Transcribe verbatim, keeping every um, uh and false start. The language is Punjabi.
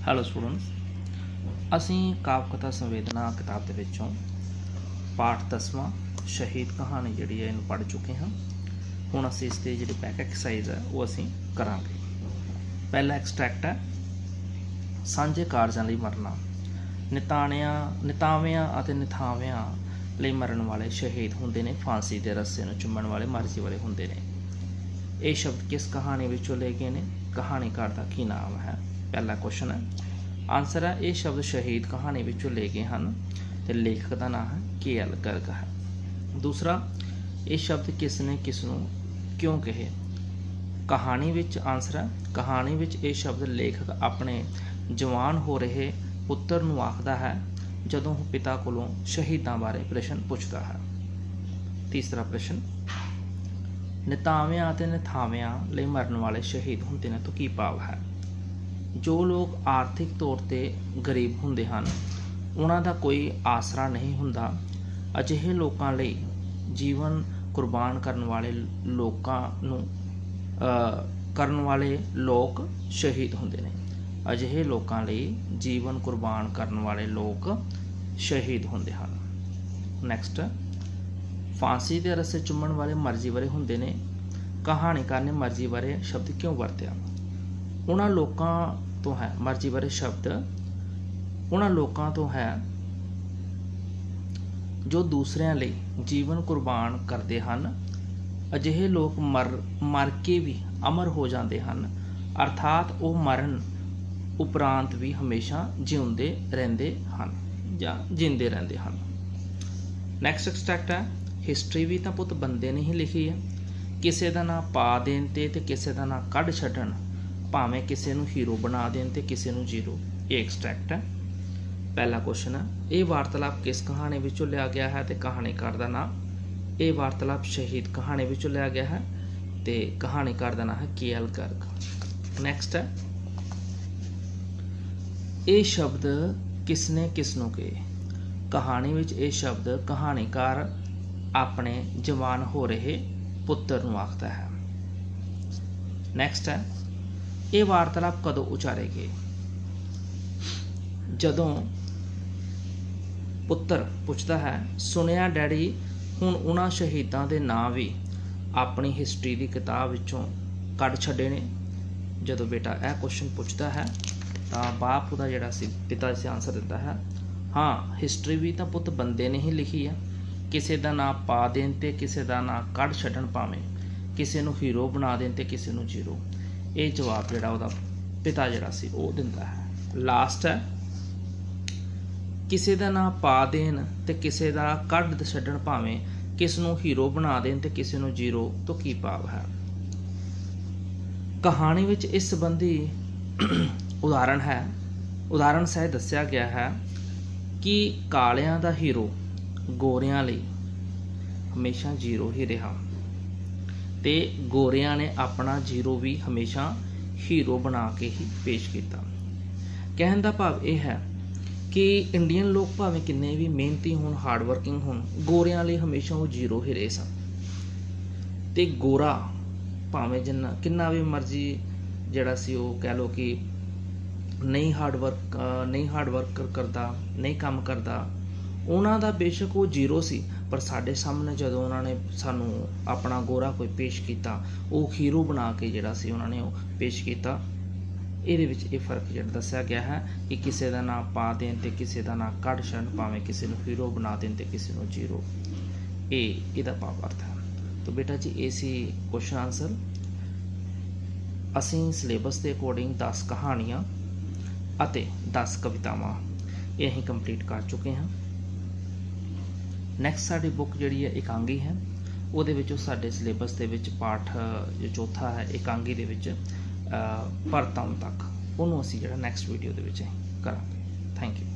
ਹੈਲੋ ਸਟੂਡੈਂਟਸ, ਅਸੀਂ ਕਾਵਿ ਕਥਾ ਸੰਵੇਦਨਾ ਕਿਤਾਬ ਦੇ ਵਿੱਚੋਂ ਪਾਠ ਦਸਵਾਂ ਸ਼ਹੀਦ ਕਹਾਣੀ ਜਿਹੜੀ ਹੈ ਇਹਨੂੰ ਪੜ੍ਹ ਚੁੱਕੇ ਹਾਂ। ਹੁਣ ਅਸੀਂ ਇਸ 'ਤੇ ਜਿਹੜੀ ਬੈਕ ਐਕਸਰਸਾਈਜ਼ ਹੈ ਉਹ ਅਸੀਂ ਕਰਾਂਗੇ। ਪਹਿਲਾ ਐਕਸਟਰੈਕਟ ਹੈ, ਸਾਂਝੇ ਕਾਰਜਾਂ ਲਈ ਮਰਨਾ। ਨਿਤਾਣਿਆਂ ਨਿਤਾਵਿਆਂ ਅਤੇ ਨਿਥਾਵਿਆਂ ਲਈ ਮਰਨ ਵਾਲੇ ਸ਼ਹੀਦ ਹੁੰਦੇ ਨੇ, ਫਾਂਸੀ ਦੇ ਰੱਸੇ ਨੂੰ ਚੁੰਮਣ ਵਾਲੇ ਮਰਜ਼ੀ ਵਾਲੇ ਹੁੰਦੇ ਨੇ। ਇਹ ਸ਼ਬਦ ਕਿਸ ਕਹਾਣੀ ਵਿੱਚੋਂ ਲਏ ਗਏ ਨੇ? ਕਹਾਣੀਕਾਰ ਦਾ ਕੀ ਨਾਮ ਹੈ? ਪਹਿਲਾ ਕੁਐਸਚਨ ਹੈ। ਆਨਸਰ ਹੈ ਇਹ ਸ਼ਬਦ ਸ਼ਹੀਦ ਕਹਾਣੀ ਵਿੱਚੋਂ ਲਏ ਗਏ ਹਨ ਅਤੇ ਲੇਖਕ ਦਾ ਨਾਮ ਹੈ ਕੇ ਐਲ ਗਰਗ ਹੈ। ਦੂਸਰਾ, ਇਹ ਸ਼ਬਦ ਕਿਸ ਨੇ ਕਿਸ ਨੂੰ ਕਿਉਂ ਕਹੇ? ਕਹਾਣੀ ਵਿੱਚ ਆਨਸਰ ਹੈ ਕਹਾਣੀ ਵਿੱਚ ਇਹ ਸ਼ਬਦ ਲੇਖਕ ਆਪਣੇ ਜਵਾਨ ਹੋ ਰਹੇ ਪੁੱਤਰ ਨੂੰ ਆਖਦਾ ਹੈ ਜਦੋਂ ਉਹ ਪਿਤਾ ਕੋਲੋਂ ਸ਼ਹੀਦਾਂ ਬਾਰੇ ਪ੍ਰਸ਼ਨ ਪੁੱਛਦਾ ਹੈ। ਤੀਸਰਾ ਪ੍ਰਸ਼ਨ, ਨਿਤਾਵਿਆਂ ਅਤੇ ਨਿਥਾਵਿਆਂ ਲਈ ਮਰਨ ਵਾਲੇ ਸ਼ਹੀਦ ਹੁੰਦੇ ਨੇ ਤੋਂ ਕੀ ਭਾਵ ਹੈ? ਜੋ ਲੋਕ ਆਰਥਿਕ ਤੌਰ 'ਤੇ ਗਰੀਬ ਹੁੰਦੇ ਹਨ, ਉਹਨਾਂ ਦਾ ਕੋਈ ਆਸਰਾ ਨਹੀਂ ਹੁੰਦਾ, ਅਜਿਹੇ ਲੋਕਾਂ ਲਈ ਜੀਵਨ ਕੁਰਬਾਨ ਕਰਨ ਵਾਲੇ ਲੋਕਾਂ ਨੂੰ ਕਰਨ ਵਾਲੇ ਲੋਕ ਸ਼ਹੀਦ ਹੁੰਦੇ ਨੇ। ਅਜਿਹੇ ਲੋਕਾਂ ਲਈ ਜੀਵਨ ਕੁਰਬਾਨ ਕਰਨ ਵਾਲੇ ਲੋਕ ਸ਼ਹੀਦ ਹੁੰਦੇ ਹਨ। ਨੈਕਸਟ, ਫਾਂਸੀ ਦੇ ਰੱਸੇ ਚੁੰਮਣ ਵਾਲੇ ਮਰਜ਼ੀ ਵਾਲੇ ਹੁੰਦੇ ਨੇ। ਕਹਾਣੀਕਾਰ ਨੇ ਮਰਜ਼ੀ ਬਾਰੇ ਸ਼ਬਦ ਕਿਉਂ ਵਰਤਿਆ? ਉਹਨਾਂ ਲੋਕਾਂ ਤੋਂ ਹੈ ਮਰਜ਼ੀ ਬਾਰੇ ਸ਼ਬਦ ਉਹਨਾਂ ਲੋਕਾਂ ਤੋਂ ਹੈ ਜੋ ਦੂਸਰਿਆਂ ਲਈ ਜੀਵਨ ਕੁਰਬਾਨ ਕਰਦੇ ਹਨ। ਅਜਿਹੇ ਲੋਕ ਮਰ ਮਰ ਕੇ ਵੀ ਅਮਰ ਹੋ ਜਾਂਦੇ ਹਨ, ਅਰਥਾਤ ਉਹ ਮਰਨ ਉਪਰੰਤ ਵੀ ਹਮੇਸ਼ਾ ਜਿਉਂਦੇ ਰਹਿੰਦੇ ਹਨ ਜਾਂ ਜਿੰਦੇ ਰਹਿੰਦੇ ਹਨ। ਨੈਕਸਟ ਐਕਸਟਰੈਕਟ ਹੈ, ਹਿਸਟਰੀ ਵੀ ਤਾਂ ਪੁੱਤ ਬੰਦੇ ਨੇ ਹੀ ਲਿਖੀ ਹੈ। ਕਿਸੇ ਦਾ ਨਾਂ ਪਾ ਦੇਣ 'ਤੇ ਅਤੇ ਕਿਸੇ ਦਾ ਨਾਂ ਕੱਢ ਛੱਡਣ, ਭਾਵੇਂ ਕਿਸੇ ਨੂੰ ਹੀਰੋ ਬਣਾ ਦੇਣ ਅਤੇ ਕਿਸੇ ਨੂੰ ਜ਼ੀਰੋ। ਇਹ ਐਕਸਟਰੈਕਟ ਹੈ। ਪਹਿਲਾ ਕੁਐਸਚਨ ਹੈ, ਇਹ ਵਾਰਤਾਲਾਪ ਕਿਸ ਕਹਾਣੀ ਵਿੱਚੋਂ ਲਿਆ ਗਿਆ ਹੈ ਅਤੇ ਕਹਾਣੀਕਾਰ ਦਾ ਨਾਂ? ਇਹ ਵਾਰਤਾਲਾਪ ਸ਼ਹੀਦ ਕਹਾਣੀ ਵਿੱਚੋਂ ਲਿਆ ਗਿਆ ਹੈ ਅਤੇ ਕਹਾਣੀਕਾਰ ਦਾ ਨਾਂ ਹੈ ਕੇ ਐਲ ਗਰਗ। ਨੈਕਸਟ ਹੈ, ਇਹ ਸ਼ਬਦ ਕਿਸ ਨੇ ਕਿਸ ਨੂੰ ਕਹੇ? ਕਹਾਣੀ ਵਿੱਚ ਇਹ ਸ਼ਬਦ ਕਹਾਣੀਕਾਰ ਆਪਣੇ ਜਵਾਨ ਹੋ ਰਹੇ ਪੁੱਤਰ ਨੂੰ ਆਖਦਾ ਹੈ। ਨੈਕਸਟ ਹੈ, ਇਹ ਵਾਰਤਾਲਾਪ ਕਦੋਂ ਉਚਾਰੇ ਗਏ? ਜਦੋਂ ਪੁੱਤਰ ਪੁੱਛਦਾ ਹੈ, ਸੁਣਿਆ ਡੈਡੀ, ਹੁਣ ਉਹਨਾਂ ਸ਼ਹੀਦਾਂ ਦੇ ਨਾਂ ਵੀ ਆਪਣੀ ਹਿਸਟਰੀ ਦੀ ਕਿਤਾਬ ਵਿੱਚੋਂ ਕੱਢ ਛੱਡੇ ਨੇ। ਜਦੋਂ ਬੇਟਾ ਇਹ ਕੁਐਸਚਨ ਪੁੱਛਦਾ ਹੈ ਤਾਂ ਬਾਪ ਉਹਦਾ ਜਿਹੜਾ ਸੀ ਪਿਤਾ ਸੀ ਆਨਸਰ ਦਿੰਦਾ ਹੈ, ਹਾਂ ਹਿਸਟਰੀ ਵੀ ਤਾਂ ਪੁੱਤ ਬੰਦੇ ਨੇ ਹੀ ਲਿਖੀ ਹੈ। ਕਿਸੇ ਦਾ ਨਾਂ ਪਾ ਦੇਣ 'ਤੇ ਕਿਸੇ ਦਾ ਨਾਂ ਕੱਢ ਛੱਡਣ, ਭਾਵੇਂ ਕਿਸੇ ਨੂੰ ਹੀਰੋ ਬਣਾ ਦੇਣ 'ਤੇ ਕਿਸੇ ਨੂੰ ਜ਼ੀਰੋ। ਇਹ ਜਵਾਬ ਜਿਹੜਾ ਉਹਦਾ ਪਿਤਾ ਜਿਹੜਾ ਸੀ ਉਹ ਦਿੰਦਾ ਹੈ। ਲਾਸਟ ਹੈ, ਕਿਸੇ ਦਾ ਨਾਂ ਪਾ ਦੇਣ ਅਤੇ ਕਿਸੇ ਦਾ ਕੱਢ ਛੱਡਣ, ਭਾਵੇਂ ਕਿਸ ਨੂੰ ਹੀਰੋ ਬਣਾ ਦੇਣ ਅਤੇ ਕਿਸੇ ਨੂੰ ਜ਼ੀਰੋ ਤੋਂ ਕੀ ਭਾਵ ਹੈ? ਕਹਾਣੀ ਵਿੱਚ ਇਸ ਸੰਬੰਧੀ ਉਦਾਹਰਣ ਹੈ ਉਦਾਹਰਣ ਸਹਿਤ ਦੱਸਿਆ ਗਿਆ ਹੈ ਕਿ ਕਾਲਿਆਂ ਦਾ ਹੀਰੋ ਗੋਰਿਆਂ ਲਈ ਹਮੇਸ਼ਾ ਜ਼ੀਰੋ ਹੀ ਰਿਹਾ ਅਤੇ ਗੋਰਿਆਂ ਨੇ ਆਪਣਾ ਜ਼ੀਰੋ ਵੀ ਹਮੇਸ਼ਾ ਹੀਰੋ ਬਣਾ ਕੇ ਹੀ ਪੇਸ਼ ਕੀਤਾ। ਕਹਿਣ ਦਾ ਭਾਵ ਇਹ ਹੈ ਕਿ ਇੰਡੀਅਨ ਲੋਕ ਭਾਵੇਂ ਕਿੰਨੇ ਵੀ ਮਿਹਨਤੀ ਹੋਣ, ਹਾਰਡ ਵਰਕਿੰਗ ਹੋਣ, ਗੋਰਿਆਂ ਲਈ ਹਮੇਸ਼ਾ ਉਹ ਜ਼ੀਰੋ ਹੀ ਰਹੇ ਸਨ। ਅਤੇ ਗੋਰਾ ਭਾਵੇਂ ਜਿੰਨਾ ਕਿੰਨਾ ਵੀ ਮਰਜ਼ੀ ਜਿਹੜਾ ਸੀ ਉਹ ਕਹਿ ਲਓ ਕਿ ਨਹੀਂ ਹਾਰਡ ਵਰਕ ਨਹੀਂ ਹਾਰਡ ਵਰਕ ਕਰਦਾ, ਨਹੀਂ ਕੰਮ ਕਰਦਾ, ਉਹਨਾਂ ਦਾ ਬੇਸ਼ੱਕ ਉਹ ਜ਼ੀਰੋ ਸੀ, ਪਰ ਸਾਡੇ ਸਾਹਮਣੇ ਜਦੋਂ ਉਹਨਾਂ ਨੇ ਸਾਨੂੰ ਆਪਣਾ ਗੋਰਾ ਕੋਈ ਪੇਸ਼ ਕੀਤਾ, ਉਹ ਹੀਰੋ ਬਣਾ ਕੇ ਜਿਹੜਾ ਸੀ ਉਹਨਾਂ ਨੇ ਉਹ ਪੇਸ਼ ਕੀਤਾ। ਇਹਦੇ ਵਿੱਚ ਇਹ ਫਰਕ ਜਿਹੜਾ ਦੱਸਿਆ ਗਿਆ ਹੈ ਕਿ ਕਿਸੇ ਦਾ ਨਾਂ ਪਾ ਦੇਣ 'ਤੇ ਕਿਸੇ ਦਾ ਨਾਂ ਕੱਢ ਛੱਡਣ, ਭਾਵੇਂ ਕਿਸੇ ਨੂੰ ਹੀਰੋ ਬਣਾ ਦੇਣ 'ਤੇ ਕਿਸੇ ਨੂੰ ਜ਼ੀਰੋ। ਇਹ ਇਹਦਾ ਭਾਵ ਅਰਥ ਹੈ। ਤਾਂ ਬੇਟਾ ਜੀ ਇਹ ਸੀ ਕੁਐਸਚਨ ਆਨਸਰ। ਅਸੀਂ ਸਿਲੇਬਸ ਦੇ ਅਕੋਰਡਿੰਗ ਦਸ ਕਹਾਣੀਆਂ ਅਤੇ ਦਸ ਕਵਿਤਾਵਾਂ ਇਹ ਅਸੀਂ ਕੰਪਲੀਟ ਕਰ ਚੁੱਕੇ ਹਾਂ। ਨੈਕਸਟ ਸਾਡੀ ਬੁੱਕ ਜਿਹੜੀ ਹੈ ਇਕਾਂਗੀ ਹੈ, ਉਹਦੇ ਵਿੱਚੋਂ ਸਾਡੇ ਸਿਲੇਬਸ ਦੇ ਵਿੱਚ ਪਾਠ ਜੋ ਚੌਥਾ ਹੈ ਇਕਾਂਗੀ ਦੇ ਵਿੱਚ ਭਰਤਾਂ ਤੱਕ, ਉਹਨੂੰ ਅਸੀਂ ਜਿਹੜਾ ਨੈਕਸਟ ਵੀਡੀਓ ਦੇ ਵਿੱਚ ਕਰਾਂਗੇ। Thank you.